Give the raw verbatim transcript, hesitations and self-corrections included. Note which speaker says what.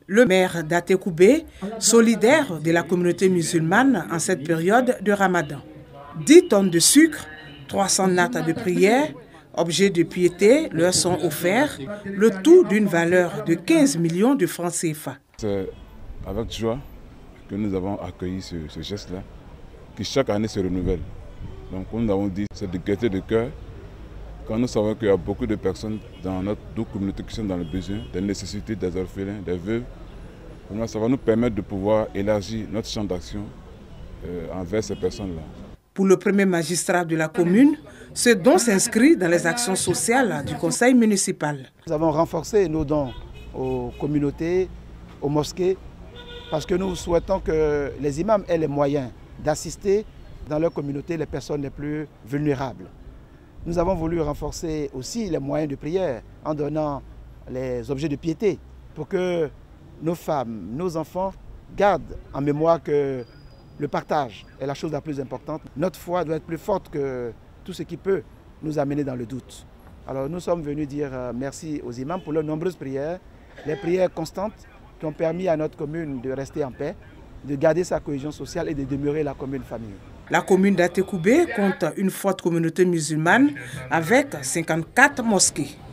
Speaker 1: Le maire d'Atekoubé, solidaire de la communauté musulmane en cette période de Ramadan. dix tonnes de sucre, trois cents nattes de prière, objets de piété leur sont offerts, le tout d'une valeur de quinze millions de francs C F A.
Speaker 2: C'est avec joie que nous avons accueilli ce, ce geste-là, qui chaque année se renouvelle. Donc comme nous avons dit, c'est de gaieté de cœur, quand nous savons qu'il y a beaucoup de personnes dans notre communauté qui sont dans le besoin, des nécessités, des orphelins, des veuves. Ça va nous permettre de pouvoir élargir notre champ d'action euh, envers ces personnes-là.
Speaker 1: Pour le premier magistrat de la commune, ce don s'inscrit dans les actions sociales du conseil municipal.
Speaker 3: Nous avons renforcé nos dons aux communautés, aux mosquées, parce que nous souhaitons que les imams aient les moyens d'assister dans leur communauté les personnes les plus vulnérables. Nous avons voulu renforcer aussi les moyens de prière en donnant les objets de piété pour que nos femmes, nos enfants gardent en mémoire que le partage est la chose la plus importante. Notre foi doit être plus forte que tout ce qui peut nous amener dans le doute. Alors nous sommes venus dire merci aux imams pour leurs nombreuses prières, les prières constantes qui ont permis à notre commune de rester en paix, de garder sa cohésion sociale et de demeurer la commune famille.
Speaker 1: La commune d'Atekoubé compte une forte communauté musulmane avec cinquante-quatre mosquées.